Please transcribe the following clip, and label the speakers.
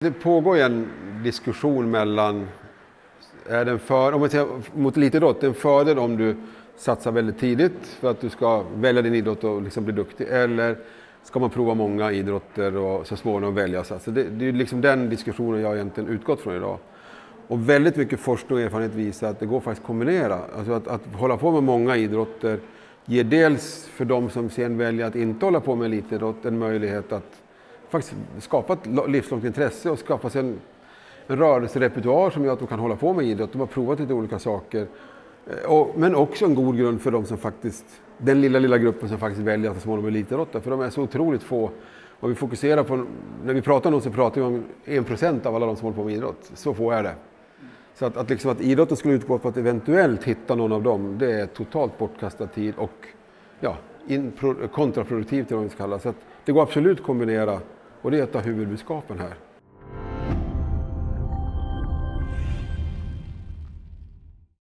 Speaker 1: Det pågår en diskussion mellan, är den för, om man säger mot elitidrott, det är en fördel om du satsar väldigt tidigt för att du ska välja din idrott och liksom bli duktig, eller ska man prova många idrotter och så småningom välja. Så det är liksom den diskussionen jag egentligen utgått från idag. Och väldigt mycket forskning och erfarenhet visar att det går faktiskt att kombinera. Alltså att hålla på med många idrotter ger dels för de som sen väljer att inte hålla på med elitidrott en möjlighet att faktiskt skapa ett livslångt intresse och skapa sig en rörelserepertoar som gör att de kan hålla på med idrott. De har provat lite olika saker. Men också en god grund för de som faktiskt, den lilla gruppen som faktiskt väljer att så småningom elitidrotta. För de är så otroligt få. Och vi fokuserar på, när vi pratar om dem så pratar vi om 1% av alla de som håller på med idrott. Så få är det. Så att idrotten skulle utgå på att eventuellt hitta någon av dem, det är totalt bortkastad tid och kontraproduktivt till vad vi ska kalla. Så att det går absolut att kombinera, och det är ett av huvudbudskapen här.